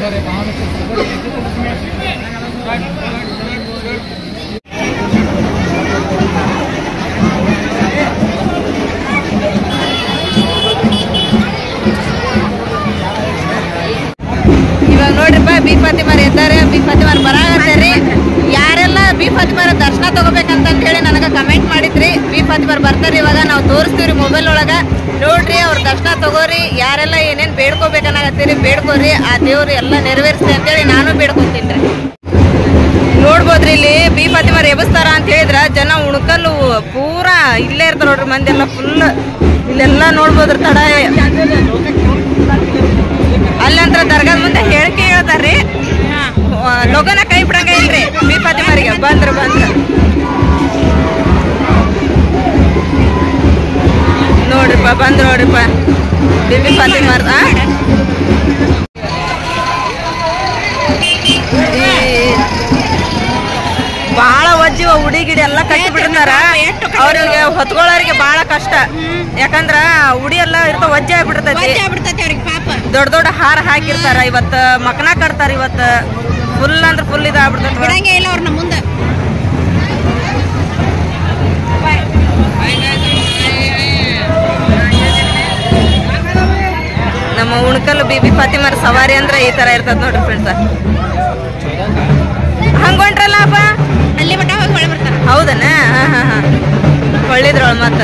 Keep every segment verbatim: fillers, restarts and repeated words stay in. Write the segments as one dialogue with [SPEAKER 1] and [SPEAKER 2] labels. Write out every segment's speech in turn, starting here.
[SPEAKER 1] ಇವಾಗ ನೋಡ್ರಿಪ್ಪ ಬಿ ಫಾತಿಮಾರ್ ಇದ್ದಾರೆ, ಬಿ ಫಾತಿಮಾರ್ ಬರಾಕತ್ತಾರೆ. ಯಾರೆಲ್ಲ ಬಿ ಫಾತಿಮಾರ ದರ್ಶನ ತಗೋಬೇಕಂತ ಹೇಳಿ ನನಗೆ ಕಮೆಂಟ್ ಮಾಡಿದ್ರಿ. ಬಿ ಫಾತಿಮಾರ್ ಬರ್ತಾರೆ, ಇವಾಗ ನಾವು ತೋರಿಸ್ತೀವ್ರಿ ಮೊಬೈಲ್ ಒಳಗೆ. ನೋಡ್ರಿ ಅವ್ರ ದರ್ಶನ ತಗೋರಿ. ಯಾರೆಲ್ಲ ಏನೇನು ಬೇಡ್ಕೋಬೇಕನ್ನಾಗತ್ತೀರಿ ಬೇಡ್ಕೋರಿ, ಆ ದೇವ್ರು ಎಲ್ಲ ನೆರವೇರಿಸ್ತೆ ಅಂತೇಳಿ ನಾನು ಬೇಡ್ಕೊತೀನಿ ರೀ. ನೋಡ್ಬೋದ್ರಿ ಇಲ್ಲಿ ಬಿ ಫಾತಿಮಾರ್ ಎಬ್ಬಿಸ್ತಾರ ಅಂತ ಹೇಳಿದ್ರ ಜನ ಉಣ್ಕಲ್ಲು ಪೂರಾ ಇಲ್ಲೇ ಇರ್ತಾರ ನೋಡ್ರಿ. ಮಂದಿ ಎಲ್ಲ ಫುಲ್ ಇಲ್ಲೆಲ್ಲ ನೋಡ್ಬೋದ್ರಿ. ತಡ ಅಲ್ಲಂತ್ರ ದರ್ಗಾದ ಮುಂದೆ ಹೇಳಿಕೆ ಹೇಳ್ತಾರ್ರಿ, ಲೋಗನ ಕೈ ಬಿಡಂಗ ಇಲ್ರಿ ಬಿ ಫಾತಿಮಾರಿಗೆ. ಬಂದ್ರ ಬಂದ್ರ ನೋಡ್ರಿಪ್ಪ, ಬಂದ್ರ ನೋಡ್ರಿಪ್ಪ ಬಿಬಿ ಫಾತಿಮಾರ್. ಬಾಳ ವಜ್ಜಿ ಉಡಿ ಗಿಡಿ ಎಲ್ಲ ಕಟ್ಟಿ ಬಿಡ್ತಾರ. ಅವ್ರಿಗೆ ಹೊತ್ಕೊಳ್ಳೋರಿಗೆ ಬಾಳ ಕಷ್ಟ, ಯಾಕಂದ್ರ ಉಡಿ ಎಲ್ಲ ಇರ್ತಾವ, ವಜ್ಜೆ ಆಗ್ಬಿಡ್ತೈತಿ. ದೊಡ್ಡ ದೊಡ್ಡ ಹಾರ ಹಾಕಿರ್ತಾರ. ಇವತ್ತ ಮಕನ ಕಟ್ತಾರ. ಇವತ್ತ ಫುಲ್ ಅಂದ್ರ ಫುಲ್ ಇದಾಗ್ಬಿಡ್ತೈತಿ. ಇಲ್ಲ ಅವ್ರ ಮುಂದೆ ನಮ್ಮ ಉಣ್ಕಲ್ ಬಿಬಿ ಫಾತಿಮಾರ್ ಸವಾರಿ ಅಂದ್ರೆ ಈ ತರ ಇರ್ತದ ನೋಡ್ರಿ ಫ್ರೆಂಡ್ಸ್. ಹಂಗೊಂಡ್ರಲ್ಲ ಅಪ್ಪ ಅಲ್ಲಿ ಮಟ್ಟ ಹೋಗಿ ಹೊಳೆ ಬರ್ತಾರ. ಹೌದನ? ಹಾ ಹಾ ಹಾ ಹೊಳ್ಳಿದ್ರೊಳ ಮತ್ತ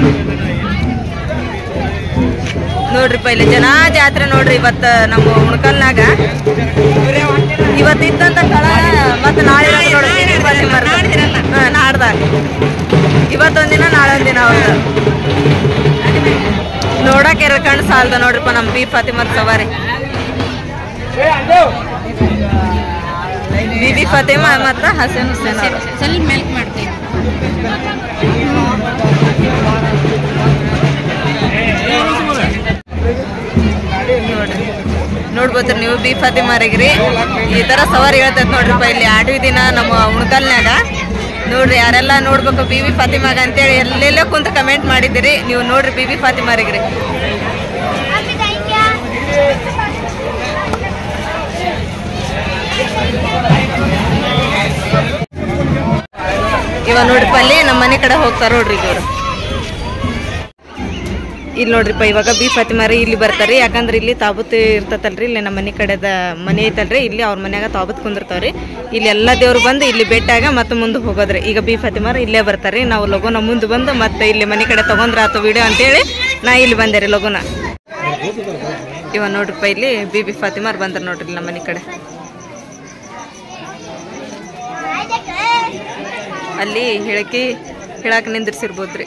[SPEAKER 1] ನೋಡ್ರಿಪ್ಪ ಇಲ್ಲಿ ಜನ ಜಾತ್ರೆ ನೋಡ್ರಿ. ಇವತ್ತ ನಮ್ಮ ಉಣ್ಕಲ್ನಾಗ ಇವತ್ತು ಇದ್ದಂತ ಸ್ಥಳ ಮತ್ತೆ ನಾಳೆ ನೋಡ್ರಿ ಫಾತಿಮಾರ್. ಹಾ ನಾಡ್ದಾಗ ಇವತ್ತೊಂದಿನ ನಾಳೆ ಒಂದಿನ ಅವ್ರದ್ದು ನೋಡಕ್ ಎರಡು ಕಣ್ಣು ಸಾಲ್ದ ನೋಡ್ರಿಪ್ಪ ನಮ್ಮ ಬಿ ಫಾತಿಮಾರ್ ಸವಾರಿ. ಬಿಬಿ ಫಾತಿಮಾ ಮತ್ತು ಹಸನ್ ಹುಸೇನ್ ಅವರು ಸ್ವಲ್ಪ ಮೆಲ್ಕ್ ಮಾಡ್ತೀವಿ. ನೋಡ್ರಿ ನೋಡ್ಬೋದ್ರಿ ನೀವು ಬಿ ಫಾತಿಮಾರಿಗ್ರಿ ಈ ತರ ಸವಾರಿ ಹೇಳ್ತೈತೆ ನೋಡ್ರಿಪ್ಪ ಇಲ್ಲಿ ಆಡವಿ ದಿನ ನಮ್ಮ ಉಣ್ಕಲ್ನ್ಯಾಗ. ನೋಡ್ರಿ ಯಾರೆಲ್ಲ ನೋಡ್ಬೇಕು ಬಿ ಬಿ ಫಾತಿಮಾಗ ಅಂತೇಳಿ ಎಲ್ಲೆಲ್ಲೋ ಕುಂತ ಕಮೆಂಟ್ ಮಾಡಿದ್ದೀರಿ. ನೀವು ನೋಡ್ರಿ ಬಿ ಬಿ ಫಾತಿಮಾರಿಗ್ರಿ. ಇವಾಗ ನೋಡ್ರಿಪ್ಪ ಅಲ್ಲಿ ನಮ್ಮ ಮನೆ ಕಡೆ ಹೋಗ್ತಾರ ನೋಡ್ರಿ ಇವರು. ಇಲ್ಲಿ ನೋಡ್ರಿಪ್ಪ ಇವಾಗ ಬಿ ಫಾತಿಮಾರಿ ಇಲ್ಲಿ ಬರ್ತಾರ್ರಿ. ಯಾಕಂದ್ರೆ ಇಲ್ಲಿ ತಾಬೂತ್ ಇರ್ತತಲ್ರಿ, ಇಲ್ಲಿ ನಮ್ಮ ಮನೆ ಕಡೆದ ಮನೆ ಐತಲ್ರಿ, ಇಲ್ಲಿ ಅವ್ರ ಮನ್ಯಾಗ ತಾಬೂತ್ ಕುಂದಿರ್ತಾವ್ರಿ. ಇಲ್ಲಿ ಎಲ್ಲ ದೇವ್ರು ಬಂದು ಇಲ್ಲಿ ಭೇಟಿಯಾಗ ಮತ್ತೆ ಮುಂದೆ ಹೋಗೋದ್ರಿ. ಈಗ ಬಿ ಫಾತಿಮಾರ್ ಇಲ್ಲೇ ಬರ್ತಾರ್ರಿ. ನಾವು ಲಗುನ ಮುಂದೆ ಬಂದು ಮತ್ತೆ ಇಲ್ಲಿ ಮನೆ ಕಡೆ ತಗೊಂಡ್ರ ಆತು ವಿಡಿಯೋ ಅಂತೇಳಿ ನಾ ಇಲ್ಲಿ ಬಂದೆ ರೀ ಲಗುನ. ಇವಾಗ ನೋಡ್ರಿಪ್ಪ ಇಲ್ಲಿ ಬಿ ಬಿ ಫಾತಿಮಾರ್ ಬಂದ್ರ ನೋಡ್ರಿ ನಮ್ಮ ಮನೆ ಕಡೆ. ಅಲ್ಲಿ ಹೇಳಕಿ ಹೇಳಕ್ ನಿಂದಿರ್ಸಿರ್ಬೋದ್ರಿ.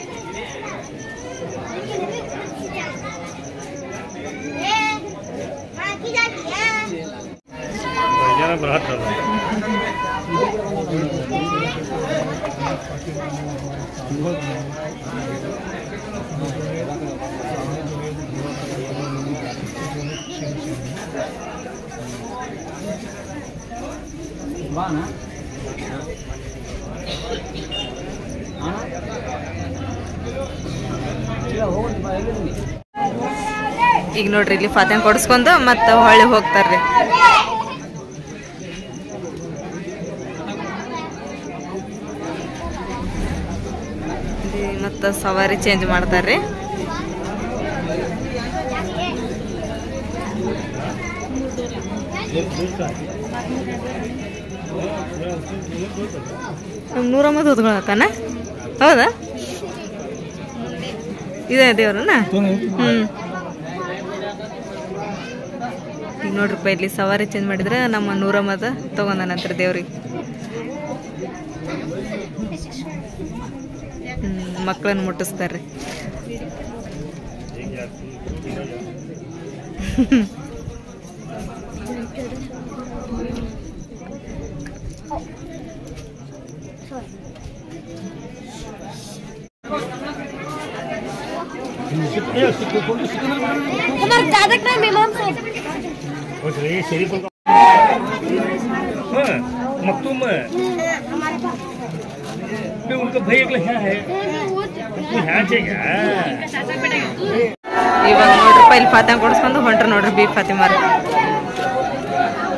[SPEAKER 1] ಈಗ ನೋಡ್ರಿ ಇಲ್ಲಿ ಫಾತಿಮಾ ಕೊಡಿಸ್ಕೊಂಡು ಮತ್ತೆ ಹೊಳ್ಳಿ ಹೋಗ್ತಾರ್ರಿ. ಮತ್ತೆ ಸವಾರಿ ಚೇಂಜ್ ಮಾಡ್ತಾರ್ರಿ. ನೂರಮ್ಮದ ಹೊತ್ಕೊಳತಾನ. ಹೌದಾ? ಇದೇ ದೇವ್ರನ್ನ. ಹ್ಮ್ ಈಗ ನೋಡ್ರಿಪ್ಪ ಇಲ್ಲಿ ಸವಾರಿ ಚೇಂಜ್ ಮಾಡಿದ್ರೆ ನಮ್ಮ ನೂರಮ್ಮದ ತಗೊಂಡ ನಂತರ ದೇವ್ರಿಗೆ. ಹ್ಮ್ ಮಕ್ಕಳನ್ನ ಮುಟ್ಟಿಸ್ತಾರ್ರಿ.
[SPEAKER 2] मखतूम उनका भाई अगला क्या है यहाँ चाहिए.
[SPEAKER 1] ಇವಾಗ ನೋಡ್ರಿಪ್ಪ ಇಲ್ಲಿ ಫಾತಿಮಾ ಕೊಡಿಸ್ಕೊಂಡು ಹೊಂಟ್ರ ನೋಡ್ರಿ ಬಿ ಫಾತಿಮಾರ್.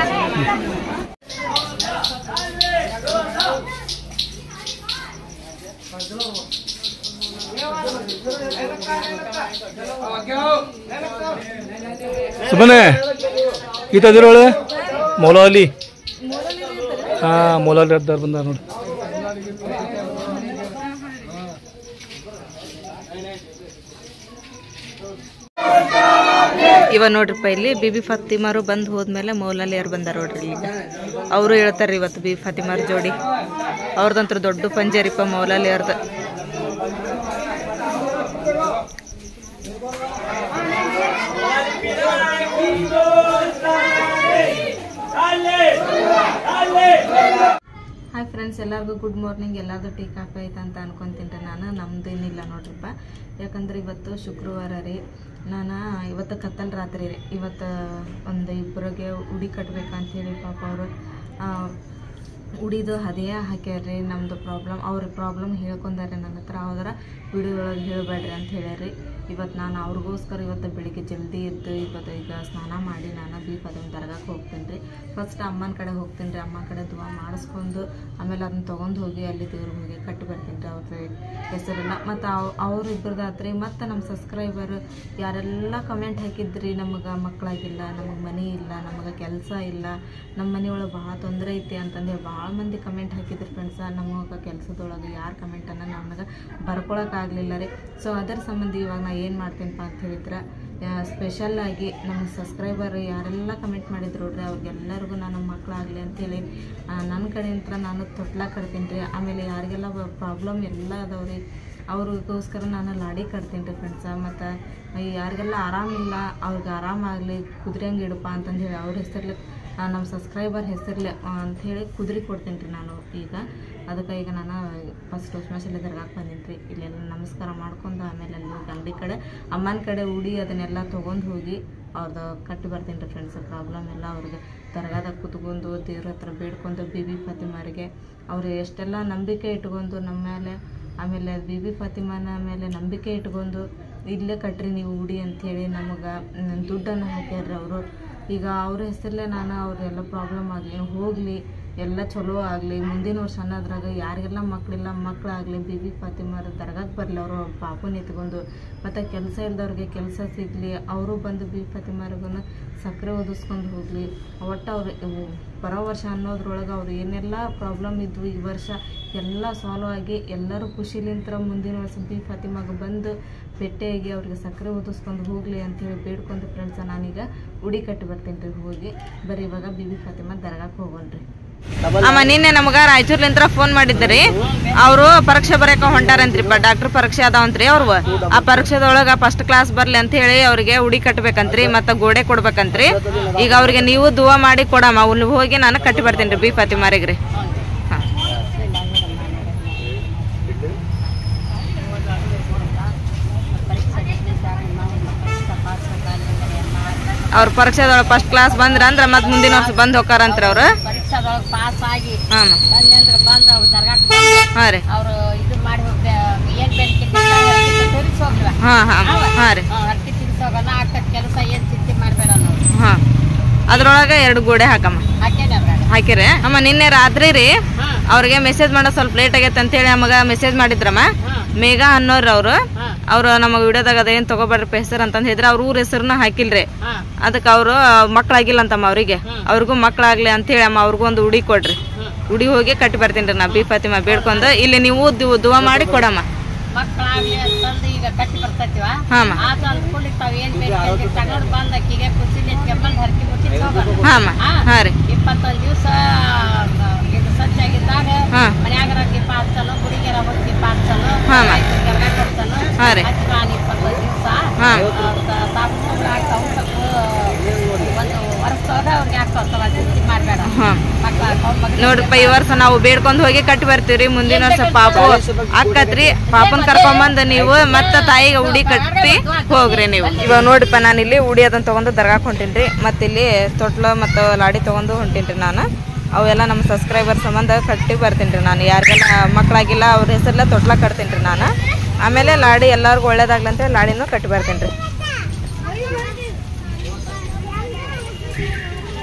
[SPEAKER 2] ಸುಮ್ಮನೆ ಗೀತಾದಿರೋಳೆ ಮೌಲಾಲಿ ಹಾಂ ಮೌಲಾಲಿ ಅದ್ದಾರ ಬಂದಾರ ನೋಡಿ.
[SPEAKER 1] ಇವ ನೋಡ್ರಿಪ್ಪ ಇಲ್ಲಿ ಬಿಬಿ ಫಾತಿಮಾರು ಬಂದು ಹೋದ್ಮೇಲೆ ಮೌಲಾಲಿ ಯಾರು ಬಂದಾರ ನೋಡ್ರಿ ಈಗ. ಅವರು ಹೇಳ್ತಾರ್ರಿ ಇವತ್ತು ಬಿಬಿ ಫಾತಿಮಾರ್ ಜೋಡಿ ಅವ್ರದಂತ್ರ ದೊಡ್ಡ ಪಂಜರಿಪ್ಪ ಮೌಲಾಲಿ ಅವ್ರದ್ದು. ಹಾಯ್ ಫ್ರೆಂಡ್ಸ್, ಎಲ್ಲರಿಗೂ ಗುಡ್ ಮಾರ್ನಿಂಗ್. ಎಲ್ಲರದು ಟೀ ಕಾಫಿ ಆಯ್ತು ಅಂತ ಅನ್ಕೊತೀನಿ ನಾನು. ನಮ್ದೇನಿಲ್ಲ ನೋಡ್ರಿಪ್ಪ, ಯಾಕಂದ್ರೆ ಇವತ್ತು ಶುಕ್ರವಾರ ರೀ. ನಾನು ಇವತ್ತು ಕತ್ತಲ್ ರಾತ್ರಿ ರೀ. ಇವತ್ತು ಒಂದು ಇಬ್ಬರಿಗೆ ಉಡಿ ಕಟ್ಬೇಕಂತೇಳಿ ಪಾಪ ಅವರು ಉಡಿದು ಹದಿಯ ಹಾಕ್ಯಾರ್ರಿ. ನಮ್ಮದು ಪ್ರಾಬ್ಲಮ್ ಅವ್ರ ಪ್ರಾಬ್ಲಮ್ ಹೇಳ್ಕೊಂಡಾರೆ ನನ್ನ ಹತ್ರ. ಹೋದ್ರೆ ವಿಡಿಯೋ ಒಳಗೆ ಹೇಳಬೇಡ್ರಿ ಅಂತ ಹೇಳ್ಯಾರಿ. ಇವತ್ತು ನಾನು ಅವ್ರಿಗೋಸ್ಕರ ಇವತ್ತು ಬೆಳಿಗ್ಗೆ ಜಲ್ದಿ ಎದ್ದು ಇವತ್ತು ಈಗ ಸ್ನಾನ ಮಾಡಿ ನಾನು ಬಿ ಫಾತಿಮಾ ದರ್ಗಾಕ್ಕೆ ಹೋಗ್ತೀನಿ ರೀ. ಫಸ್ಟ್ ಅಮ್ಮನ ಕಡೆ ಹೋಗ್ತೀನಿ ರೀ. ಅಮ್ಮನ ಕಡೆ ದುವಾ ಮಾಡಿಸ್ಕೊಂಡು ಆಮೇಲೆ ಅದನ್ನ ತೊಗೊಂಡು ಹೋಗಿ ಅಲ್ಲಿ ದೇವ್ರಿಗೆ ಹೋಗಿ ಕಟ್ಟಿ ಬರ್ತೀನಿ ರೀ ಅವ್ರ ಹೆಸರನ್ನ. ಮತ್ತು ಅವ್ ಅವ್ರು ಇಬ್ಬರದಾತ್ರಿ. ಮತ್ತು ನಮ್ಮ ಸಬ್ಸ್ಕ್ರೈಬರ್ ಯಾರೆಲ್ಲ ಕಮೆಂಟ್ ಹಾಕಿದ್ರಿ, ನಮಗೆ ಮಕ್ಕಳಾಗಿಲ್ಲ, ನಮಗೆ ಮನೆ ಇಲ್ಲ, ನಮಗೆ ಕೆಲಸ ಇಲ್ಲ, ನಮ್ಮ ಮನೆಯೊಳಗೆ ಭಾಳ ತೊಂದರೆ ಐತಿ ಅಂತಂದೇಳಿ ಭಾಳ ಮಂದಿ ಕಮೆಂಟ್ ಹಾಕಿದ್ರಿ ಫ್ರೆಂಡ್ಸ. ನಮಗೆ ಕೆಲಸದೊಳಗೆ ಯಾರು ಕಮೆಂಟನ್ನು ನಮಗೆ ಬರ್ಕೊಳಕ್ಕಾಗಲಿಲ್ಲ ರೀ. ಸೊ ಅದರ ಸಂಬಂಧ ಇವಾಗ ನಾ ಏನು ಮಾಡ್ತೀನಪ್ಪ ಅಂತ ಹೇಳಿದ್ರೆ, ಸ್ಪೆಷಲ್ಲಾಗಿ ನಮ್ಮ ಸಬ್ಸ್ಕ್ರೈಬರ್ ಯಾರೆಲ್ಲ ಕಮೆಂಟ್ ಮಾಡಿದ್ರು ನೋಡ್ರಿ, ಅವ್ರಿಗೆಲ್ಲರಿಗೂ ನಾನು ಮಕ್ಕಳಾಗಲಿ ಅಂಥೇಳಿ ನನ್ನ ಕಡೆಯಿಂದ ನಾನು ತೊಟ್ಲ ಕಟ್ತೀನಿ ರೀ. ಆಮೇಲೆ ಯಾರಿಗೆಲ್ಲ ಪ್ರಾಬ್ಲಮ್ ಎಲ್ಲ ಅದಾವ್ರಿ ಅವ್ರಿಗೋಸ್ಕರ ನಾನು ಲಾಡಿ ಕಟ್ತೀನಿ ರೀ ಫ್ರೆಂಡ್ಸ. ಮತ್ತು ಯಾರಿಗೆಲ್ಲ ಆರಾಮಿಲ್ಲ ಅವ್ರಿಗೆ ಆರಾಮಾಗಲಿ, ಕುದುರೆ ಹಂಗೆ ಇಡಪ್ಪ ಅಂತಂದು ಹೇಳಿ ಅವ್ರ ಹೆಸರಲ್ಲಿ ನಮ್ಮ ಸಬ್ಸ್ಕ್ರೈಬರ್ ಹೆಸರಲ್ಲಿ ಅಂಥೇಳಿ ಕುದುರೆ ಕೊಡ್ತೀನಿ ರೀ ನಾನು ಈಗ. ಅದಕ್ಕೆ ಈಗ ನಾನು ಫಸ್ಟ್ ಉಸ್ಮಾಶಲ್ಲಿ ದರ್ಗಾಕ್ಕೆ ಬಂದೀನಿ ರೀ. ಇಲ್ಲೆಲ್ಲ ನಮಸ್ಕಾರ ಮಾಡ್ಕೊಂಡು ಆಮೇಲೆ ಅಲ್ಲಿ ಅಂಗಡಿ ಕಡೆ ಅಮ್ಮನ ಕಡೆ ಉಡಿ ಅದನ್ನೆಲ್ಲ ತೊಗೊಂಡು ಹೋಗಿ ಅವ್ರದ್ದು ಕಟ್ಟಿ ಬರ್ತೀನಿ ರೀ ಫ್ರೆಂಡ್ಸ್. ಪ್ರಾಬ್ಲಮ್ ಎಲ್ಲ ಅವ್ರಿಗೆ ದರ್ಗಾದಾಗ ಕೂತ್ಕೊಂಡು ದೇವ್ರ ಹತ್ರ ಬೇಡ್ಕೊಂಡು ಬಿಬಿ ಫಾತಿಮಾರಿಗೆ ಅವರು ಎಷ್ಟೆಲ್ಲ ನಂಬಿಕೆ ಇಟ್ಕೊಂಡು ನಮ್ಮ ಮೇಲೆ, ಆಮೇಲೆ ಬಿಬಿ ಫಾತಿಮಾನ ಮೇಲೆ ನಂಬಿಕೆ ಇಟ್ಕೊಂಡು ಇಲ್ಲೇ ಕಟ್ರಿ ನೀವು ಉಡಿ ಅಂಥೇಳಿ ನಮಗೆ ದುಡ್ಡನ್ನು ಹಾಕ್ಯಾರ್ರಿ ಅವರು. ಈಗ ಅವ್ರ ಹೆಸರಲ್ಲೇ ನಾನು ಅವ್ರೆಲ್ಲ ಪ್ರಾಬ್ಲಮ್ ಆಗಲಿ ಹೋಗಲಿ, ಎಲ್ಲ ಚಲೋ ಆಗಲಿ, ಮುಂದಿನ ವರ್ಷ ಅನ್ನೋದ್ರಾಗ ಯಾರಿಗೆಲ್ಲ ಮಕ್ಕಳಿಲ್ಲ ಮಕ್ಕಳಾಗಲಿ, ಬಿಬಿ ಫಾತಿಮಾರ ದರ್ಗಾಕ್ಕೆ ಬರಲಿ, ಅವರು ಪಾಪನ ಎತ್ಕೊಂಡು. ಮತ್ತು ಕೆಲಸ ಇಲ್ದವ್ರಿಗೆ ಕೆಲಸ ಸಿಗಲಿ, ಅವರು ಬಂದು ಬಿಬಿ ಫಾತಿಮಾರಿಗೂ ಸಕ್ಕರೆ ಓದಿಸ್ಕೊಂಡು ಹೋಗಲಿ. ಒಟ್ಟು ಅವ್ರು ಬರೋ ವರ್ಷ ಅನ್ನೋದ್ರೊಳಗೆ ಅವ್ರು ಏನೆಲ್ಲ ಪ್ರಾಬ್ಲಮ್ ಇದ್ವು ಈ ವರ್ಷ ಎಲ್ಲ ಸಾಲ್ವ್ ಆಗಿ ಎಲ್ಲರೂ ಖುಷಿಲಿಂತ್ರ ಮುಂದಿನ ವರ್ಷ ಬಿಬಿ ಫಾತಿಮಾಗ ಬಂದು ಭೇಟಿಯಾಗಿ ಅವ್ರಿಗೆ ಸಕ್ಕರೆ ಓದಿಸ್ಕೊಂಡು ಹೋಗಲಿ ಅಂಥೇಳಿ ಬೇಡ್ಕೊಂಡು ಫ್ರೆಂಡ್ಸ ನಾನೀಗ ಉಡಿ ಕಟ್ಟಿ ಬರ್ತೀನಿ ರೀ ಹೋಗಿ. ಬರೀ ಇವಾಗ ಬಿಬಿ ಫಾತಿಮಾ ದರ್ಗಾಕ್ಕೆ ಹೋಗೋಣ್ರಿ. ಅಮ್ಮ ನಿನ್ನೆ ನಮ್ಗೆ ರಾಯಚೂರ್ಲಿಂತ್ರ ಫೋನ್ ಮಾಡಿದ್ರಿ, ಅವರು ಪರೀಕ್ಷೆ ಬರೆಯಕ ಹೊಂಟಾರಂತ್ರಿಪ್ಪ, ಡಾಕ್ಟರ್ ಪರೀಕ್ಷೆ ಅದಾವಂತ್ರಿ. ಅವ್ರು ಆ ಪರೀಕ್ಷೆದೊಳಗ ಫಸ್ಟ್ ಕ್ಲಾಸ್ ಬರ್ಲಿ ಅಂತ ಹೇಳಿ ಅವ್ರಿಗೆ ಉಡಿ ಕಟ್ಬೇಕಂತ್ರಿ, ಮತ್ತೆ ಗೋಡೆ ಕೊಡ್ಬೇಕಂತ್ರಿ. ಈಗ ಅವ್ರಿಗೆ ನೀವು ದುವಾ ಮಾಡಿ ಕೊಡಮ್ಮ, ಅಲ್ಲಿ ಹೋಗಿ ನಾನು ಕಟ್ಟಿ ಬರ್ತೀನಿ ರೀ ಬಿ ಫಾತಿಮಾರಿಗೆ ರೀ. ಅವ್ರ ಪರೀಕ್ಷೆದೊಳಗೆ ಫಸ್ಟ್ ಕ್ಲಾಸ್ ಬಂದ್ರ ಅಂದ್ರ ಮತ್ ಮುಂದಿನ ವರ್ಷ ಬಂದ್ ಹೋಗ್ತಾರಂತ್ರಿ ಅವ್ರು.
[SPEAKER 3] ಪಾಸ್ ಆಗಿ
[SPEAKER 1] ಹಾಂ
[SPEAKER 3] ಬಂದು ಅವ್ರು ದರ್ಗಾಕ್ಕೆ
[SPEAKER 1] ಹಾಂ ರೀ
[SPEAKER 3] ಅವರು ಇದು ಮಾಡಿ ಏನ್ ಬೇಡಿಕೆ ತಿರ್ಸಿ ಹೋಗ್ಲಿವ
[SPEAKER 1] ಹಾಂ ಹಾಂ ಹಾಂ ರೀ
[SPEAKER 3] ಹರಕೆ ತಿರ್ಸಿ ಹೋಗೋಣ ಆಗ್ತದ ಕೆಲಸ ಏನ್ ಚಿಂತೆ ಮಾಡ್ಬೇಡ ನಾವು.
[SPEAKER 1] ಹಾಂ ಅದ್ರೊಳಗೆ ಎರಡು ಗೋಡೆ ಹಾಕಮ್ಮ
[SPEAKER 3] ಹಾಕೇನೆ ಅದ್ರಾಗ
[SPEAKER 1] ಹಾಕಿರಿ. ಅಮ್ಮ ನಿನ್ನೆ ರಾತ್ರಿ ರೀ ಅವ್ರಿಗೆ ಮೆಸೇಜ್ ಮಾಡೋದು ಸ್ವಲ್ಪ ಲೇಟ್ ಆಗೈತೆ ಅಂತೇಳಿ ನಮಗೆ ಮೆಸೇಜ್ ಮಾಡಿದ್ರಮ್ಮ. ಮೇಘ ಅನ್ನೋರು ಅವರು ಅವ್ರು ನಮಗೆ ವಿಡಿಯೋದಾಗ ಅದೇನು ತಗೋಬೇಡ್ರಿ ಹೆಸರು ಅಂತಂದು ಹೇಳಿದ್ರೆ ಅವ್ರ ಊರ ಹೆಸರನ್ನ ಹಾಕಿಲ್ರಿ. ಅದಕ್ಕೆ ಅವರು ಮಕ್ಳಾಗಿಲ್ಲ ಅಂತಮ್ಮ ಅವ್ರಿಗೆ, ಅವ್ರಿಗೂ ಮಕ್ಳಾಗ್ಲಿ ಅಂತೇಳಿ ಅಮ್ಮ ಅವ್ರಿಗೂ ಒಂದು ಉಡಿ ಕೊಡ್ರಿ. ಉಡಿ ಹೋಗಿ ಕಟ್ಟಿ ಬರ್ತೀನಿ ರೀ ನಾ ಬಿ ಫಾತಿಮಾ ಬೇಡ್ಕೊಂಡು. ಇಲ್ಲಿ ನೀವು ದುವಾ ಮಾಡಿ ಕೊಡಮ್ಮ.
[SPEAKER 3] ಮಕ್ಕಳಾಗ್ಲಿ ಅಂತಂದು ಈಗ ಕಟ್ಟಿ ಬರ್ತೈತಿವ
[SPEAKER 1] ಹಾಂ
[SPEAKER 3] ಅದು ಅಂದ್ಕೊಂಡು ತಾವ್ ಏನ್ ಬೇಕು ತಗೊಂಡು ಬಂದ ಅಕ್ಕಿಗೆ ಕುಸಿಲಿ ಕೆಮ್ಮಲ್ ಹರಕಿ ಮುಚ್ಚಿದ್ ಹೋಗೋಣ.
[SPEAKER 1] ಹಾಂ ಹಾಂ ರೀ
[SPEAKER 3] ಇಪ್ಪತ್ತೊಂದು ದಿವಸ ಇದು ಸಜ್ಜಾಗಿದ್ದಾಗ
[SPEAKER 1] ಹಾಂ
[SPEAKER 3] ಮನ್ಯಾಗರ ದೀಪ ಹಚ್ಚಲು, ಗುಡಿಗೆರ ಹೋಗಿ ದೀಪ ಹಚ್ಚಲು,
[SPEAKER 1] ಹಾಂ
[SPEAKER 3] ಕರ್ಗ ಕೊಡ್ತಲು
[SPEAKER 1] ಹಾಂ ರೀ
[SPEAKER 3] ಹಚ್ಚಾನ ಇಪ್ಪತ್ತೊಂದು ದಿವಸ
[SPEAKER 1] ಹಾಂ
[SPEAKER 3] ತಾವು ಆಗ್ತಾವು ಸ್ವಲ್ಪ ಒಂದು ವರ್ಷದಾಗ ಅವ್ರಿಗೆ ಹಾಕೋತಾವ ಚಿಂತೆ ಮಾಡ್ಬೇಡ
[SPEAKER 1] ಹಾಂ
[SPEAKER 3] ಮಕ್ಳು ಹಾಕೊಂಡ್ ಮಗ
[SPEAKER 1] ನೋಡ್ರಿಪ್ಪ ಈ ವರ್ಷ ನಾವು ಬೇಡ್ಕೊಂಡ್ ಹೋಗಿ ಕಟ್ಟಿ ಬರ್ತೀವ್ರಿ. ಮುಂದಿನ ವರ್ಷ ಪಾಪು ಅಕ್ಕತ್ರಿ, ಪಾಪನ್ ಕರ್ಕೊಂಬಂದ್ ನೀವು ಮತ್ತ ತಾಯಿಗೆ ಉಡಿ ಕಟ್ಟಿ ಹೋಗ್ರಿ ನೀವು. ಇವಾಗ ನೋಡ್ರಿಪ್ಪ ನಾನು ಇಲ್ಲಿ ಉಡಿ ಅದನ್ನ ತಗೊಂಡು ದರ್ಗಾಕ್ ಹೊಂಟೀನ್ರಿ. ಮತ್ತೆ ಇಲ್ಲಿ ತೊಟ್ಲ ಮತ್ತು ಲಾಡಿ ತಗೊಂಡು ಹೊಂಟೀನ್ರಿ ನಾನು. ಅವೆಲ್ಲ ನಮ್ಮ ಸಬ್ಸ್ಕ್ರೈಬರ್ ಸಂಬಂಧ ಕಟ್ಟಿ ಬರ್ತೀನಿ ರೀ ನಾನು. ಯಾರಿಗೆಲ್ಲ ಮಕ್ಕಳಾಗಿಲ್ಲ ಅವ್ರ ಹೆಸರೆಲ್ಲ ತೊಟ್ಲ ಕಟ್ತೀನಿ ರೀ ನಾನು. ಆಮೇಲೆ ಲಾಡಿ ಎಲ್ಲರಿಗೂ ಒಳ್ಳೇದಾಗ್ಲಿ ಅಂತೇಳಿ ಲಾಡಿನೂ ಕಟ್ಟಿ ಬರ್ತೀನಿ ರೀ.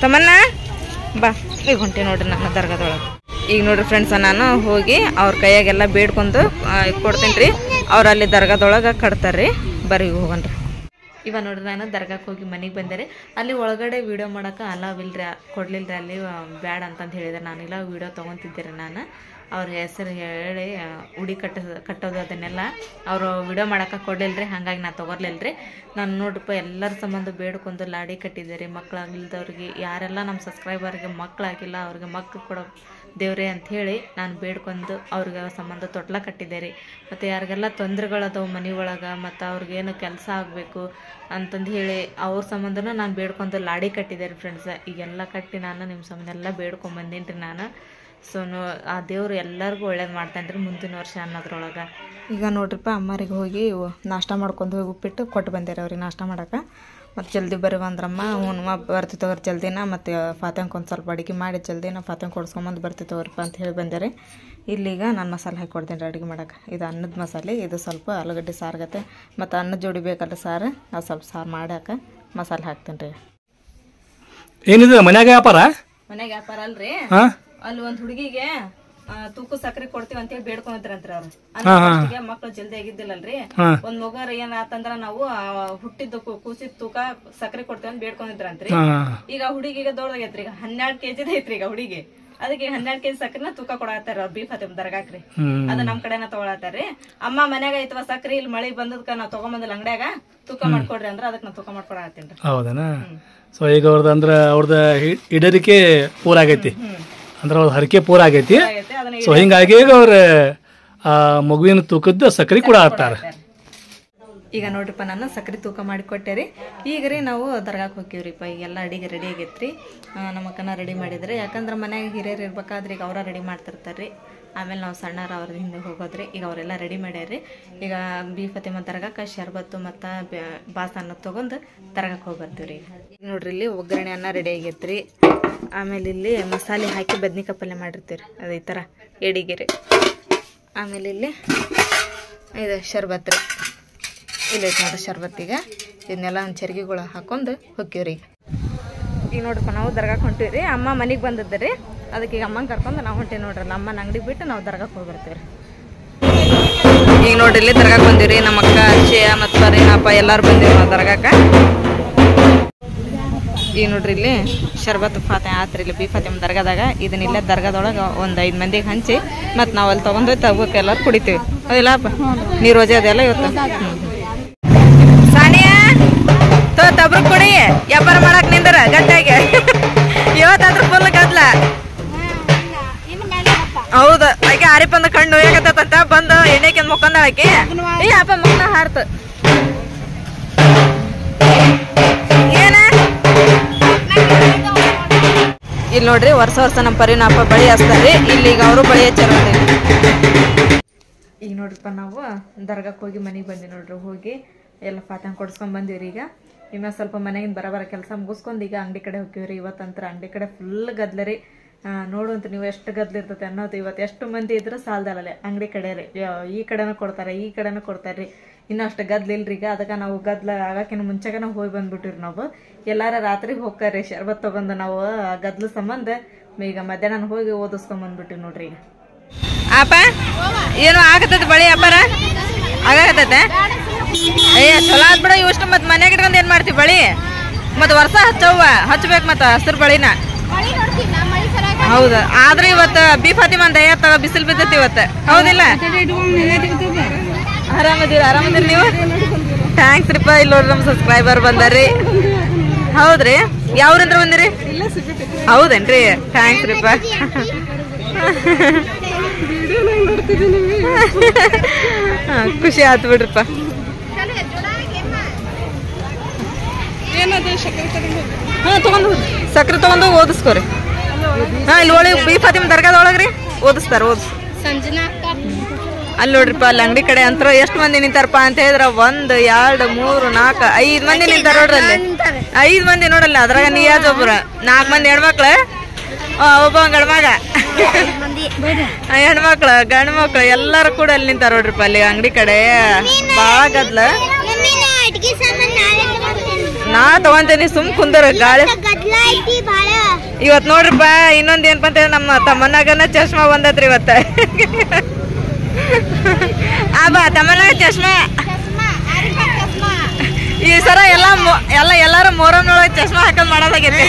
[SPEAKER 1] ತಮ್ಮನ್ನ ಬಾ ಈಗ ಹೊಂಟಿ ನೋಡ್ರಿ ನಾನು ದರ್ಗಾದೊಳಗೆ. ಈಗ ನೋಡ್ರಿ ಫ್ರೆಂಡ್ಸ ನಾನು ಹೋಗಿ ಅವ್ರ ಕೈಯಾಗೆಲ್ಲ ಬೇಡ್ಕೊಂಡು ಕೊಡ್ತೀನಿ ರೀ. ಅವ್ರು ಅಲ್ಲಿ ದರ್ಗಾದೊಳಗೆ ಕಟ್ತಾರ್ರಿ. ಬರ್ರಿ ಹೋಗನ್ರಿ. ಇವಾಗ ನೋಡ್ರಿ ನಾನು ದರ್ಗಾಕ್ಕೆ ಹೋಗಿ ಮನೆಗೆ ಬಂದೆ. ಅಲ್ಲಿ ಒಳಗಡೆ ವೀಡಿಯೋ ಮಾಡೋಕೆ ಅಲಾವಿಲ್ರಿ, ಕೊಡ್ಲಿಲ್ರಿ ಅಲ್ಲಿ ಬ್ಯಾಡ ಅಂತಂದು ಹೇಳಿದ್ರೆ ನಾನಿಲ್ಲ ವೀಡಿಯೋ ತೊಗೊತಿದ್ದೆ ರೀ. ನಾನು ಅವ್ರ ಹೆಸರು ಹೇಳಿ ಉಡಿ ಕಟ್ಟ ಕಟ್ಟೋದು ಅದನ್ನೆಲ್ಲ ಅವರು ವಿಡಿಯೋ ಮಾಡೋಕೆ ಕೊಡಲಿಲ್ಲರಿ. ಹಾಗಾಗಿ ನಾನು ತೊಗೊರ್ಲಿಲ್ಲರಿ. ನಾನು ನೋಡ್ರಿಪ್ಪ ಎಲ್ಲರ ಸಂಬಂಧ ಬೇಡ್ಕೊಂಡು ಲಾಡಿ ಕಟ್ಟಿದ್ದೆ ರೀ. ಮಕ್ಕಳಾಗಿಲ್ದವ್ರಿಗೆ ಯಾರೆಲ್ಲ ನಮ್ಮ ಸಬ್ಸ್ಕ್ರೈಬರ್ಗೆ ಮಕ್ಕಳಾಗಿಲ್ಲ ಅವ್ರಿಗೆ ಮಕ್ಕಳು ಕೊಡೋ ದೇವ್ರೆ ಅಂಥೇಳಿ ನಾನು ಬೇಡ್ಕೊಂಡು ಅವ್ರಿಗೆ ಸಂಬಂಧ ತೊಟ್ಲ ಕಟ್ಟಿದ್ದೆ ರೀ. ಮತ್ತು ಯಾರಿಗೆಲ್ಲ ತೊಂದರೆಗಳದವು ಮನೆ ಒಳಗೆ ಮತ್ತು ಅವ್ರಿಗೇನು ಕೆಲಸ ಆಗಬೇಕು ಅಂತಂದು ಹೇಳಿ ಅವ್ರ ಸಂಬಂಧನೂ ನಾನು ಬೇಡ್ಕೊಂಡು ಲಾಡಿ ಕಟ್ಟಿದ್ದೆ ರೀ ಫ್ರೆಂಡ್ಸ್. ಈಗೆಲ್ಲ ಕಟ್ಟಿ ನಾನು ನಿಮ್ಮ ಸಂಬಂಧ ಎಲ್ಲ ಬೇಡ್ಕೊಂಬಂದೀನಿ ರೀ ನಾನು. ಸೊ ನೋ ಆ ದೇವ್ರು ಎಲ್ಲರಿಗೂ ಒಳ್ಳೇದು ಮಾಡ್ತಾನೆ ರೀ ಮುಂದಿನ ವರ್ಷ ಅನ್ನೋದ್ರೊಳಗೆ. ಈಗ ನೋಡ್ರಿಪ್ಪ ಅಮ್ಮರಿಗೆ ಹೋಗಿ ನಾಷ್ಟ ಮಾಡ್ಕೊಂಡು ಹೋಗಿ ಉಪ್ಪಿಟ್ಟು ಕೊಟ್ಟು ಬಂದೆ ರೀ ಅವ್ರಿಗೆ ನಾಷ್ಟ ಮಾಡೋಕೆ. ಮತ್ತು ಜಲ್ದಿ ಬರ್ರಿ ಅಂದ್ರಮ್ಮ. ಹ್ಞೂ ಬರ್ತಿ ತಗೋರಿ ಜಲ್ದಿನ, ಮತ್ತು ಫಾತ್ಯಂಗೆ ಒಂದು ಸ್ವಲ್ಪ ಅಡುಗೆ ಮಾಡಿ ಜಲ್ದಿನ ಫಾತ್ಯಂಗೆ ಕೊಡ್ಸ್ಕೊಂಬಂದು ಬರ್ತಿ ತಗೋರಿಪ್ಪ ಅಂತ ಹೇಳಿ ಬಂದೆ ರೀ. ಇಲ್ಲಿಗ ನಾನು ಮಸಾಲೆ ಹಾಕಿ ಕೊಡ್ತೀನಿ ರೀ ಅಡುಗೆ ಮಾಡೋಕೆ. ಇದು ಅನ್ನದ ಮಸಾಲೆ, ಇದು ಸ್ವಲ್ಪ ಆಲೂಗಡ್ಡೆ ಸಾರ್ಗತ್ತೆ ಮತ್ತು ಅನ್ನದ ಜೋಡಿ ಬೇಕಲ್ಲ ಸಾರು, ಅದು ಸ್ವಲ್ಪ ಸಾರು ಮಾಡ್ಯಾಕೆ ಮಸಾಲೆ ಹಾಕ್ತೀನಿ ರೀ.
[SPEAKER 2] ಏನಿದೆ ಮನ್ಯಾಗ ವ್ಯಾಪಾರ?
[SPEAKER 1] ಮನ್ಯಾಗ ವ್ಯಾಪಾರ ಅಲ್ರಿ. ಅಲ್ಲಿ ಒಂದ್ ಹುಡುಗಿಗೆ ತೂಕ ಸಕ್ರೆ ಕೊಡ್ತೀವಿ ಅಂತ ಹೇಳಿ ಬೇಡ್ಕೊಂಡ್ರಂತ್ರಿ ಅವ್ರು. ಅಂದ್ರೆ ಮಕ್ಳು ಜಲ್ದಿ ಆಗಿದ್ದಿಲ್ಲಲ್ರಿ. ಒಂದ್ ಮಗರ ಏನ್ ಆತಂದ್ರ ನಾವು ಹುಟ್ಟಿದ್ದು ಕೂಸಿದ ತೂಕ ಸಕ್ರೆ ಕೊಡ್ತೀವಿ ಅಂತ ಬೇಡ್ಕೊಂಡಿದ್ರಂತ್ರಿ. ಈಗ ಹುಡುಗಿಗೆ ದೊಡ್ಡದಾಗೈತ್ರಿ. ಈಗ ಹನ್ನೆರಡು ಕೆಜಿ ಐತ್ರಿ ಈಗ ಹುಡುಗಿ. ಅದಕ್ಕೆ ಹನ್ನೆರಡು ಕೆಜಿ ಸಕ್ರೆನ ತೂಕ ಕೊಡತ್ತಾರ ಅವ್ರ ಬೀಫ್ ಹತ್ತಿ ದರ್ಗಾಕ್ರಿ. ಅದ ನಮ್ ಕಡೆನ ತಗೊಳತಾರ್ರಿ. ಅಮ್ಮ ಮನ್ಯಾಗ ಐತವ ಸಕ್ರಿ ಇಲ್ಲಿ ಮಳಿ ಬಂದದ್ಕ ನಾವ್ ತಗೊಂಬಂದಿಲ್ಲ ಅಂಗಡ್ಯಾಗ, ತೂಕ ಮಾಡ್ಕೊಡ್ರಿ ಅಂದ್ರ ಅದಕ್ಕೆ ನಾ ತೂಕ ಮಾಡ್ಕೊಡತ್ತೀನ್ರಿ.
[SPEAKER 2] ಹೌದಾ? ಸೊ ಈಗ ಅವ್ರದ್ದು ಅಂದ್ರೆ ಅವ್ರದ್ದು ಇಡರಿಕೆ ಪೂರ ಆಗೈತಿ, ಅಂದ್ರೆ ಅವ್ರ ಹರಕೆ ಪೂರ ಆಗೈತಿ. ಸೊ ಹಿಂಗಾಗಿ ಈಗ ಅವ್ರ ಆ ಮಗುವಿನ ತೂಕದ ಸಕ್ರಿ ಕೂಡ ಹಾಕ್ತಾರ.
[SPEAKER 1] ಈಗ ನೋಡ್ರಿಪ್ಪ ನಾನು ಸಕ್ರೆ ತೂಕ ಮಾಡಿ ಕೊಟ್ಟೆ ರೀ. ಈಗ ರೀ ನಾವು ದರ್ಗಾಕ್ಕೆ ಹೋಗ್ತೀವ್ರಿಪ್ಪ. ಈಗೆಲ್ಲ ಅಡಿಗೆ ರೆಡಿ ಆಗೈತ್ರಿ. ನಮ್ಮ ಅಕ್ಕನ ರೆಡಿ ಮಾಡಿದ್ರಿ. ಯಾಕಂದ್ರೆ ಮನ್ಯಾಗ ಹಿರಿಯರು ಇರ್ಬೇಕಾದ್ರೆ ಈಗ ಅವರ ರೆಡಿ ಮಾಡ್ತಿರ್ತಾರೆ ರೀ. ಆಮೇಲೆ ನಾವು ಸಣ್ಣರ ಅವ್ರ ಹಿಂದೆ ಹೋಗೋದ್ರಿ. ಈಗ ಅವರೆಲ್ಲ ರೆಡಿ ಮಾಡ್ಯಾರ್ರಿ. ಈಗ ಬೀಫ್ ಫತಿಮಾ ದರ್ಗಾಕ್ಕೆ ಶರ್ಬತ್ತು ಮತ್ತು ಬಾಸನ್ನ ತೊಗೊಂಡು ದರ್ಗಾಕ್ಕೆ ಹೋಗಿ ಬರ್ತೀವಿ ರೀ. ಈಗ ನೋಡ್ರಿ ಇಲ್ಲಿ ಒಗ್ಗರಣೆ ಅನ್ನ ರೆಡಿ ಆಗೈತ್ರಿ. ಆಮೇಲೆ ಇಲ್ಲಿ ಮಸಾಲೆ ಹಾಕಿ ಬದ್ನಿಕಾಯಿ ಪಲ್ಯ ಮಾಡಿರ್ತೀವಿ ಅದು ಈ ಥರ ಎಡಿಗೆ ರೀ. ಆಮೇಲೆ ಇಲ್ಲಿ ಇದು ಶರ್ಬತ್ ರೀ. ಇಲ್ಲ ಐತೆ ನೋಡ್ರಿ ಶರ್ಬತ್ತಿಗೆ. ಇದನ್ನೆಲ್ಲ ಒಂದು ಚರ್ಗಿಗಳು ಹಾಕೊಂಡು ಹೋಗ್ತೀವಿ ರೀ. ಈಗ ನೋಡ್ರಪ್ಪ ನಾವು ದರ್ಗಾಕ್ಕೆ ಹೊಂಟೀವಿ ರೀ. ಅಮ್ಮ ಮನೆಗೆ ಬಂದಿದ್ದೆ ರೀ. ಅದಕ್ಕೆ ಈಗ ಅಮ್ಮನ ಕರ್ಕೊಂಡು ನಾವು ಹೊಂಟೀವಿ ನೋಡ್ರಿ. ಅಮ್ಮನ ಅಂಗಡಿಗೆ ಬಿಟ್ಟು ನಾವು ದರ್ಗಾಕ್ಕೆ ಹೋಗಿ ಬರ್ತೀವಿ ರೀ. ಈಗ ನೋಡ್ರಿ ಇಲ್ಲಿ ದರ್ಗಾಕ್ಕೆ ಬಂದೀವಿ ರೀ. ನಮ್ಮ ಅಕ್ಕ ಅಕ್ಷಯ ಮತ್ತು ಬರೀನಪ್ಪ ಎಲ್ಲರೂ ಬಂದೀವಿ ನಾವು ದರ್ಗಾಕ್ಕೆ. ಈಗ ನೋಡ್ರಿ ಇಲ್ಲಿ ಶರ್ಬತ್ ಫಾತೆ ಆತ್ರಿ ಇಲ್ಲಿ ಬೀಫ್ ಫಾತಿಮಾ ದರ್ಗಾದಾಗ. ಇದನ್ನಿಲ್ಲ ದರ್ಗಾದೊಳಗೆ ಒಂದು ಐದು ಮಂದಿಗೆ ಹಂಚಿ ಮತ್ತು ನಾವು ಅಲ್ಲಿ ತೊಗೊಂಡು ತಗೋಕೆ ಎಲ್ಲರೂ ಕುಡಿತೀವಿ. ಅದಿಲ್ಲಪ್ಪ ನೀರು ರೋಜೆ ಅದೆಲ್ಲ ಇವತ್ತು. ಸಾನಿಯಾ ತೋ ತಬ್ರು ಕುಡಿ, ವ್ಯಾಪಾರ ಮಾಡಕ್ ನಿಂದ್ರ ಗಟ್ಟಾಗೆ. ಇವತ್ತಾದ್ರೂ ಫುಲ್ ಗದ್ಲ. ಹೌದು, ಆಕೆ ಆರಿಪಂದ ಕಣ್ಣು ಹೇಗತ್ತ ಬಂದು ಎಣ್ಣೆಕಿಂದ ಮುಕ್ಕೊಂಡ ಆಕಿ ಈ ಅಪ್ಪ ಮುಖನ ಹಾರ್ತ. ಏನ ಇಲ್ಲಿ ನೋಡ್ರಿ ವರ್ಷ ವರ್ಷ ನಮ್ಮ ಪರಿನ ಹಬ್ಬ ಬಳಿ ಹಚ್ತಾರ್ರಿ. ಇಲ್ಲಿ ಈಗ ಅವರು ಬಳಿ ಹಚ್ಚಾರ. ಈಗ ನೋಡ್ರಿಪ್ಪ ನಾವು ದರ್ಗಾಕ್ಕೆ ಹೋಗಿ ಮನೆಗೆ ಬಂದಿ ನೋಡ್ರಿ. ಹೋಗಿ ಎಲ್ಲ ಫಾತಂಗ್ ಕೊಡ್ಸ್ಕೊಂಡ್ ಬಂದಿವ್ರಿ. ಈಗ ಇನ್ನ ಸ್ವಲ್ಪ ಮನೆಗಿಂದ ಬರ ಬರ ಕೆಲಸ ಮುಗಿಸ್ಕೊಂಡು ಈಗ ಅಂಗಡಿ ಕಡೆ ಹೋಗ್ತೀವ್ರಿ. ಇವತ್ತಂತ್ರ ಅಂಗಡಿ ಕಡೆ ಫುಲ್ ಗದ್ಲರಿ. ನೋಡುವಂತ ನೀವು ಎಷ್ಟು ಗದ್ಲ ಇರ್ತೈತೆ ಅನ್ನೋದು. ಇವತ್ತು ಎಷ್ಟು ಮಂದಿ ಇದ್ರೆ ಸಾಲದಲ್ಲೇ ಅಂಗಡಿ ಕಡೆ ರೀ. ಈ ಕಡೆನೂ ಕೊಡ್ತಾರೆ, ಈ ಕಡೆನೂ ಕೊಡ್ತಾರ್ರಿ. ಇನ್ನೂ ಅಷ್ಟು ಗದ್ಲ ಇಲ್ರಿ. ಈಗ ಅದಕ್ಕೆ ನಾವು ಗದ್ಲ ಆಗಕ್ಕಿಂತ ಮುಂಚೆಗೆ ಹೋಗಿ ಬಂದ್ಬಿಟ್ಟಿವ್ರಿ. ನಾವು ಎಲ್ಲಾರ ರಾತ್ರಿಗೆ ಹೋಗ್ತಾರ್ರಿ ಶರ್ಬತ್ ತಗೊಂಡು. ನಾವು ಗದ್ಲ ಸಂಬಂಧ ಈಗ ಮಧ್ಯಾಹ್ನ ಹೋಗಿ ಓದಿಸ್ಕೊಂಡ್ ಬಂದ್ಬಿಟ್ಟಿವಿ ನೋಡ್ರಿ. ಈಗ ಅಪ್ಪ ಏನು ಆಗತ್ತೈತಿ ಬಳಿ ವ್ಯಾಪಾರ ಆಗತ್ತೈತೆ? ಅಯ್ಯ ಚಲೋ ಆದ್ ಬಿಡ. ಇಷ್ಟು ಮತ್ತೆ ಮನೆಗೆ ಇಟ್ಕೊಂಡು ಏನ್ ಮಾಡ್ತೀವಿ ಬಳಿ? ಮತ್ತೆ ವರ್ಷ ಹಚ್ಚವ್ವ ಹಚ್ಬೇಕು ಮತ್ತೆ ಹಸಿರು ಬಳಿನ. ಹೌದು, ಆದ್ರೆ ಇವತ್ತು ಬೀಫ್ ಫಾತಿಮಾ ದಯ ತಗ ಬಿಸಿಲು ಬಿದ್ದೈತಿ ಇವತ್ತು. ಹೌದಿಲ್ಲ? ಆರಾಮದಿರಿ ಆರಾಮದಿರಿ ನೀವು? ಥ್ಯಾಂಕ್ಸ್ ರೀಪ. ಇಲ್ಲಿ ನೋಡ್ರಿ ನಮ್ಮ ಸಬ್ಸ್ಕ್ರೈಬರ್ ಬಂದಾರ್ರಿ. ಹೌದ್ರಿ? ಯಾವ್ರಿಂದ ಬಂದಿರಿ? ಹೌದೇನ್ರಿ? ಥ್ಯಾಂಕ್ಸ್ ರೀಪ. ಖುಷಿ ಆಯ್ತು ಬಿಡ್ರಿಪ್ಪ. ಹಾ ತಗೊಂಡು ಸಕ್ರೆ ತಗೊಂಡು ಓದಿಸ್ಕೋರಿ. ಹಾ ಇಲ್ಲಿ ಒಳಗೆ ಬೀಫ್ ಫಾತಿಮಾ ದರ್ಗಾದೊಳಗ್ರಿ ಓದಿಸ್ತಾರ. ಓದಿಸ್ ಅಲ್ಲಿ ನೋಡ್ರಿಪ್ಪ. ಅಲ್ಲಿ ಅಂಗಡಿ ಕಡೆ ಅಂತ ಎಷ್ಟು ಮಂದಿ ನಿಂತಾರಪ್ಪ ಅಂತ ಹೇಳಿದ್ರ ಒಂದ್ ಎರಡು ಮೂರು ನಾಲ್ಕು ಐದ್ ಮಂದಿ ನಿಂತಾರ ನೋಡ್ರಿ. ಅಲ್ಲಿ ಐದ್ ಮಂದಿ ನೋಡಲ್ಲ. ಅದ್ರಾಗ ನಿಯಾಜ್ ಒಬ್ರ, ನಾಲ್ಕು ಮಂದಿ ಹೆಣ್ಮಕ್ಳ, ಒಬ್ಬ ಗಂಡ್ಮಗ, ಹೆಣ್ಮಕ್ಳು ಗಂಡು ಮಕ್ಳು ಎಲ್ಲಾರು ಕೂಡ ಅಲ್ಲಿ ನಿಂತಾರ ನೋಡ್ರಿಪ್ಪ. ಅಲ್ಲಿ ಅಂಗಡಿ ಕಡೆ ಬಾಳ ಗದ್ಲ. ನಾ ತಗೊಂತೇನಿ ಸುಮ್ ಕುಂದರ ಗಾಳಿ. ಇವತ್ತು ನೋಡ್ರಿಪ್ಪ ಇನ್ನೊಂದು ಏನಪ್ಪ ಅಂತ ನಮ್ಮ ತಮ್ಮನಾಗನ ಚಶ್ಮಾ ಬಂದತ್ರಿ ಇವತ್ತ ಆ ಬಾ ತಮ್ಮನಾಗ ಚಶ್ಮಾ ಈ ಸರ ಎಲ್ಲ ಎಲ್ಲ ಎಲ್ಲಾರು ಮೊರಮ್ನೊಳಗೆ ಚಶ್ಮಾ ಹಾಕೋದ್ ಮಾಡೋದಾಗೈತಿ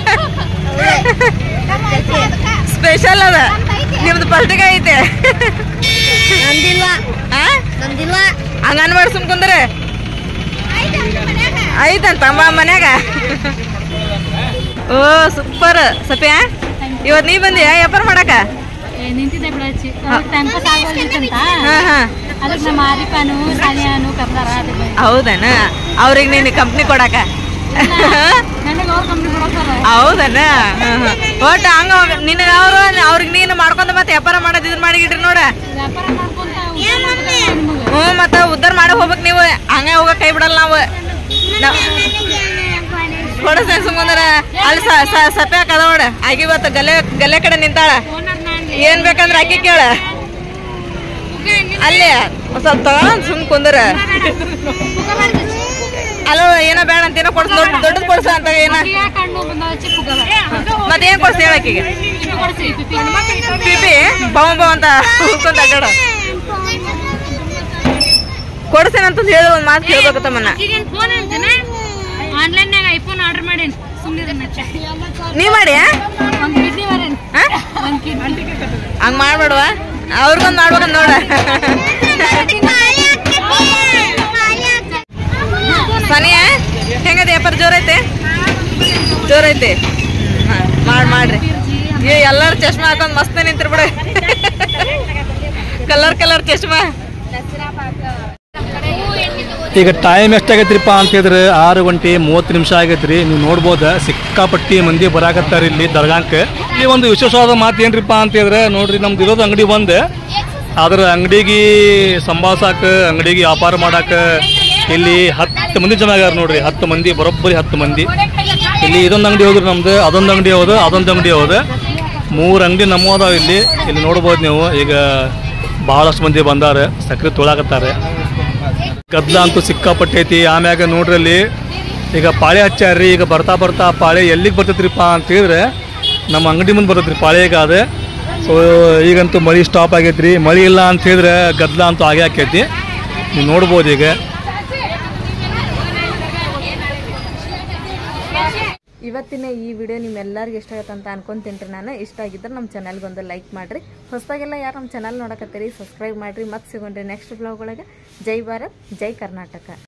[SPEAKER 1] ಸ್ಪೆಷಲ್ ಅದ ನಿಮ್ದು ಫಸ್ಟಿಗೆ ಐತೆ
[SPEAKER 3] ನಂದಿಲ್ಲ ನಂದಿಲ್ಲ
[SPEAKER 1] ಹಂಗನ್ಬೇಡ ಸುಮ್ ಕುಂದ್ರೆ ಐತಂತ ತಮ್ಮ ಮನ್ಯಾಗ ಓ ಸೂಪರ್ ಸಪ್ಯ ಇವತ್ ನೀ ಬಂದಿಯಾ ವ್ಯಾಪಾರ ಮಾಡಕ
[SPEAKER 3] ನಿಂತಿದ್ದೆ ಬಿಡಚ್ಚಿ ಟೈಮ್ ಪಾಸ್ ಆಗೋದಿತ್ತಂತ
[SPEAKER 1] ಹಾ ಹಾ
[SPEAKER 3] ಅದಕ್ಕೆ ನಮ್ಮ ಆರಿಫಾನು ಸಾನಿಯಾನು ಕರ್ದಾರ
[SPEAKER 1] ಹೌದನ ಅವ್ರಿಗೆ ನೀನು ಕಂಪ್ನಿ ಕೊಡಕ
[SPEAKER 3] ನನಗೆ ಅವ್ರ ಕಂಪ್ನಿ ಕೊಡೋತಾರ
[SPEAKER 1] ಹೌದನ ಒಟ್ಟು ಹಂಗ ನಿನಗ ಅವ್ರು ಅವ್ರಿಗೆ ನೀನು ಮಾಡ್ಕೊಂಡ ಮತ್ತೆ ವ್ಯಾಪಾರ ಮಾಡೋದ್ ಇದ್ರ ಮಾಡಿಗಿಟ್ರಿ ನೋಡ
[SPEAKER 3] ವ್ಯಾಪಾರ ಮಾಡ್ಕೊಂತ
[SPEAKER 1] ಹ್ಞೂ ಮತ್ತ ಉದ್ದಾರ ಮಾಡಕ್ ಹೋಗ್ಬೇಕು ನೀವು ಹಂಗ ಹೋಗಕ್ ಕೈ ಬಿಡಲ್ಲ ನಾವು ಕೊಡಸ ಸುಮ್ಮಂದ್ರ ಅಲ್ಲಿ ಸಪ್ಯಾಕ ಅದ ನೋಡ ಆಗಿ ಇವತ್ತು ಗಲೆ ಗಲೆ ಕಡೆ ನಿಂತಾಳ ಏನ್ ಬೇಕಂದ್ರ ಆಕಿ ಕೇಳ ಅಲ್ಲಿ ಸ್ವಲ್ಪ ತಗೊಂಡ್ ಸುಮ್ ಕುಂದ್ರ ಅಲ್ಲೋ ಏನೋ ಬೇಡ ಅಂತ ಏನೋ ಕೊಡ್ಸ ದೊಡ್ಡ ದೊಡ್ಡದ್ ಕೊಡ್ಸ ಅಂತ ಏನ ಮತ್ತೇನ್ ಕೊಡ್ಸ ಹೇಳಕ್ಕಿಗೆ ಪಿಪಿ ಬಾವ ಬಾವ ಅಂತ ಹುಡ್ಕೊಂತ ಅಡ್ಡಾಡ ಕೊಡ್ಸೇನಂತ ಹೇಳಿ ಒಂದ್ ಮಾತು ಕೇಳ್ಬೇಕು ತಮ್ಮನ್ನ
[SPEAKER 3] ಆನ್ಲೈನ್ಯಾಗ ಐಫೋನ್ ಆರ್ಡರ್ ಮಾಡೇನಿ ಸುಮ್ಮನೆ
[SPEAKER 1] ನೀ ಮಾಡಿ
[SPEAKER 3] ಒಂದ್ ಕಿಡ್ನಿ ಮಾರೇನಿ ಒಂದ್ ಕಿಡ್ನಿ
[SPEAKER 1] ಹಂಗ್ ಮಾಡ್ಬೇಡವ ಅವ್ರಿಗೊಂದ್ ಮಾಡ್ಬೇಕಂತ ನೋಡ ಸನಿಯಾ ಹೆಂಗದ ವ್ಯಾಪಾರ ಜೋರೈತೆ ಜೋರೈತೆ ಹಾ ಮಾಡ್ ಮಾಡ್ರಿ ಏ ಎಲ್ಲಾರು ಚಶ್ಮಾ ಹಾಕೊಂಡ್ ಮಸ್ತ್ ನಿಂತಿರ್ ಬಿಡ ಕಲರ್ ಕಲರ್ ಚಶ್ಮಾ
[SPEAKER 2] ಈಗ ಟೈಮ್ ಎಷ್ಟಾಗೈತ್ರಿಪ್ಪ ಅಂತ ಹೇಳಿದ್ರೆ ಆರು ಗಂಟೆ ಮೂವತ್ತು ನಿಮಿಷ ಆಗೈತ್ರಿ ನೀವು ನೋಡ್ಬೋದು ಸಿಕ್ಕಾಪಟ್ಟಿ ಮಂದಿ ಬರಾಕತ್ತಾರ ಇಲ್ಲಿ ದರ್ಗಾಕ್ಕೆ ಇಲ್ಲಿ ಒಂದು ವಿಶೇಷವಾದ ಮಾತು ಏನ್ರಿಪ್ಪ ಅಂತ ಹೇಳಿದ್ರೆ ನೋಡ್ರಿ ನಮ್ದು ಇರೋದು ಅಂಗಡಿ ಬಂದು ಅದ್ರ ಅಂಗಡಿಗೆ ಸಂಭಾಳ್ಸಾಕ ಅಂಗಡಿಗೆ ವ್ಯಾಪಾರ ಮಾಡಾಕ ಇಲ್ಲಿ ಹತ್ತು ಮಂದಿ ಜನ ಆಗ್ಯಾರ ನೋಡ್ರಿ ಹತ್ತು ಮಂದಿ ಬರೋಬ್ಬರಿ ಹತ್ತು ಮಂದಿ ಇಲ್ಲಿ ಇದೊಂದು ಅಂಗಡಿ ಹೋದ್ರಿ ನಮ್ದು ಅದೊಂದು ಅಂಗಡಿ ಹೋದ ಅದೊಂದು ಅಂಗಡಿ ಹೋದ ಮೂರು ಅಂಗಡಿ ನಮ್ಮ ಅದಾವ ಇಲ್ಲಿ ಇಲ್ಲಿ ನೋಡ್ಬೋದು ನೀವು ಈಗ ಬಹಳಷ್ಟು ಮಂದಿ ಬಂದಾರೆ ಸಕ್ರೆ ತೊಳಾಕತ್ತಾರೆ ಗದ್ದಲ ಅಂತೂ ಸಿಕ್ಕಾಪಟ್ಟೆ ಐತಿ ಆಮ್ಯಾಗ ನೋಡ್ರಲ್ಲಿ ಈಗ ಪಾಳೆ ಹಚ್ಚಾರ್ರಿ ಈಗ ಬರ್ತಾ ಬರ್ತಾ ಪಾಳೆ ಎಲ್ಲಿಗೆ ಬರ್ತೈತ್ರಿಪ್ಪ ಅಂತ ಹೇಳಿದ್ರೆ ನಮ್ಮ ಅಂಗಡಿ ಮುಂದೆ ಬರ್ತೈತ್ರಿ ಪಾಳೆ ಈಗ ಅದೇ ಸೊ ಈಗಂತೂ ಮಳೆ ಸ್ಟಾಪ್ ಆಗೈತ್ರಿ ಮಳೆ ಇಲ್ಲ ಅಂತ ಹೇಳಿದ್ರೆ ಗದ್ದಲ ಅಂತೂ ಆಗೇ ಆಕೈತಿ ನೀವು ನೋಡ್ಬೋದು ಈಗ
[SPEAKER 1] ಇವತ್ತಿನ ಈ ವಿಡಿಯೋ ನಿಮ್ಮೆಲ್ಲರಿಗೂ ಇಷ್ಟ ಆಗುತ್ತೆ ಅಂತ ಅನ್ಕೊಂತೀನಿ ನಾನು ಇಷ್ಟ ಆಗಿದ್ರೆ ನಮ್ಮ ಚಾನಲ್ಗೆ ಒಂದು ಲೈಕ್ ಮಾಡಿರಿ ಹೊಸದಾಗೆಲ್ಲ ಯಾರು ನಮ್ಮ ಚಾನಲ್ ನೋಡಕತ್ತೀರಿ ಸಬ್ಸ್ಕ್ರೈಬ್ ಮಾಡಿರಿ ಮತ್ತೆ ಸಿಗೋಣ್ರಿ ನೆಕ್ಸ್ಟ್ ಬ್ಲಾಗ್ ಒಳಗೆ ಜೈ ಭಾರತ್ ಜೈ ಕರ್ನಾಟಕ.